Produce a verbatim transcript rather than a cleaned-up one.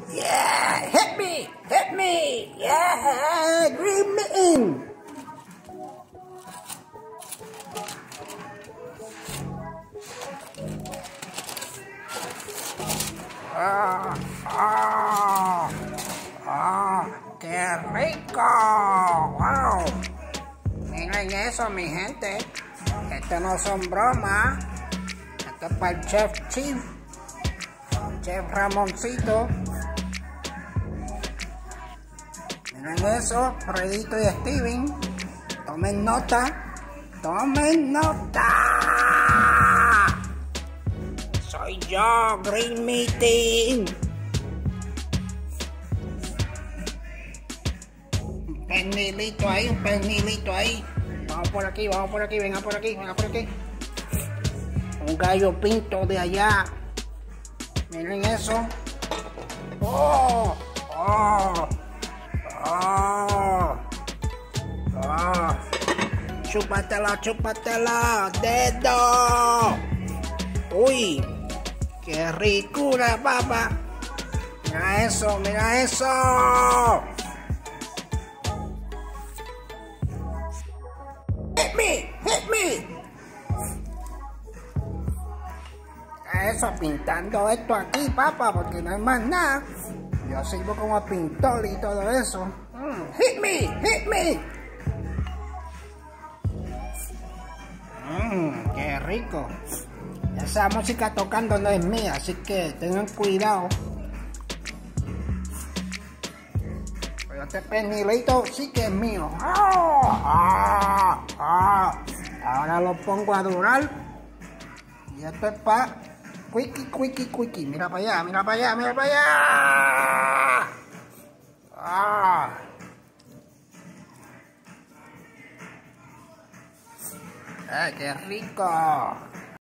Yeah, hit me, hit me, yeah, green mitten. Ah, ah, ah, qué rico, wow. Miren eso, mi gente, esto no son bromas, esto es para el chef Chief, chef Ramoncito. Miren eso, Fredito y Steven, tomen nota, tomen nota. Soy yo, Green Mitten. Un pernilito ahí, un pernilito ahí. Vamos por aquí, vamos por aquí, venga por aquí, venga por aquí. Un gallo pinto de allá. Miren eso. Oh, oh, oh, oh. Chúpatela, chúpatela, dedo. Uy, qué ricura, papá. Mira eso, mira eso. Hit me, hit me. Mira eso, pintando esto aquí, papá, porque no hay más nada. Yo sirvo como pintor y todo eso. Mm, hit me, hit me. Mmm, qué rico. Esa música tocando no es mía, así que tengan cuidado. Pero este pernilito sí que es mío. ¡Ah! ¡Ah! ¡Ah! Ahora lo pongo a durar. Y esto es para Quickie, quickie, quickie. Mira para allá, mira para allá, mira para allá. ¡Ah! ¡Ay, qué rico!